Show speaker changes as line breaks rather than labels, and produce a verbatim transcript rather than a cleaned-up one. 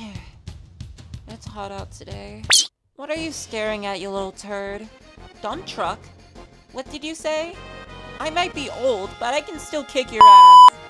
It's hot out today. What are you staring at, you little turd? Dump truck? What did you say? I might be old, but I can still kick your ass.